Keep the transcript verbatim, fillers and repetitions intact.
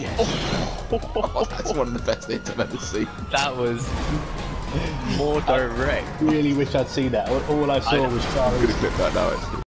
yes. Oh, that's one of the best hits I've ever seen. That was more direct. Really wish I'd seen that. All, all I saw I- was I'm Charlie. gonna clip that now, actually.